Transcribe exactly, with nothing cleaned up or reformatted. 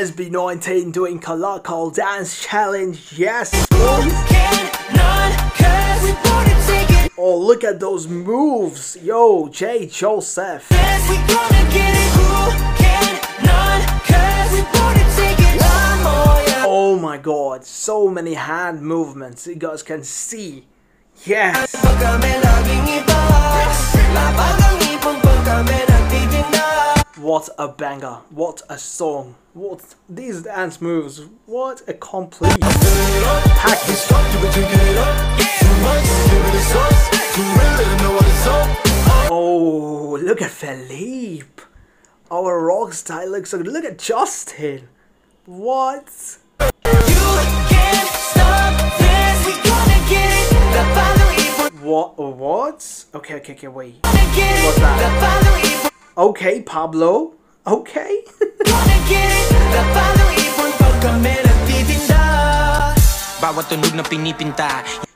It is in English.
S B nineteen doing Kalakal dance challenge, yes! Oh, look at those moves! Yo, J. Joseph! Oh my god, so many hand movements you guys can see. Yes! What a banger, what a song, what these dance moves, what a complete package. Oh, look at Felip. Our rock style looks so good. Look at Justin. What? What? What? Okay, okay, okay, wait. What's that? Okay, Pablo. Okay. Bawat tunog na pinipinta